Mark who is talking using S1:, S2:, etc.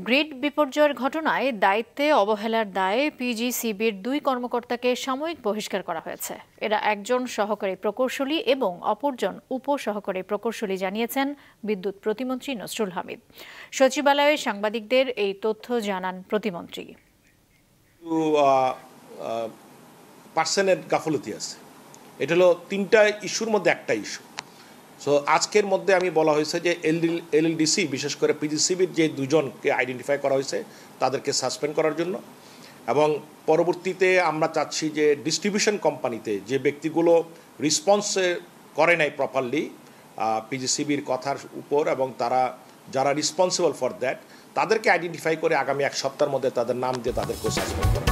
S1: Grid বিপর্যয়ের ঘটনায় দায়িত্বে অবহেলার দায়ে পিজিসিবির 2 কর্মকর্তাকে সাময়িক বহিষ্কার করা হয়েছে। এরা একজন সহকারী প্রকৌশলী এবং অপরজন উপ-সহকারী প্রকৌশলী জানিয়েছেন বিদ্যুৎ প্রতিমন্ত্রী নসরুল হামিদ। সচিবালয়ে সাংবাদিকদের এই তথ্য জানান প্রতিমন্ত্রী।
S2: পার্সনের গাফলতি আছে, এটা হলো 3টা ইস্যুর মধ্যে একটা ইস্যু। সো আজকের মধ্যে আমি বলা হয়েছে যে এলএলডিসি বিশেষ করে পিজিসিবির যে 2 জনকে আইডেন্টিফাই করা হয়েছে তাদেরকে সাসপেন্ড করার জন্য, এবং পরবর্তীতে আমরা চাচ্ছি যে ডিস্ট্রিবিউশন কোম্পানিতে যে ব্যক্তিগুলো রেসপন্স করে নাই প্রপারলি পিজিসিবির কথার উপর এবং তারা যারা রেসপন্সিবল ফর দ্যাট তাদেরকে আইডেন্টিফাই করে আগামী 1 সপ্তাহের মধ্যে তাদের নাম দিয়ে তাদেরকে সাসপেন্ড করা।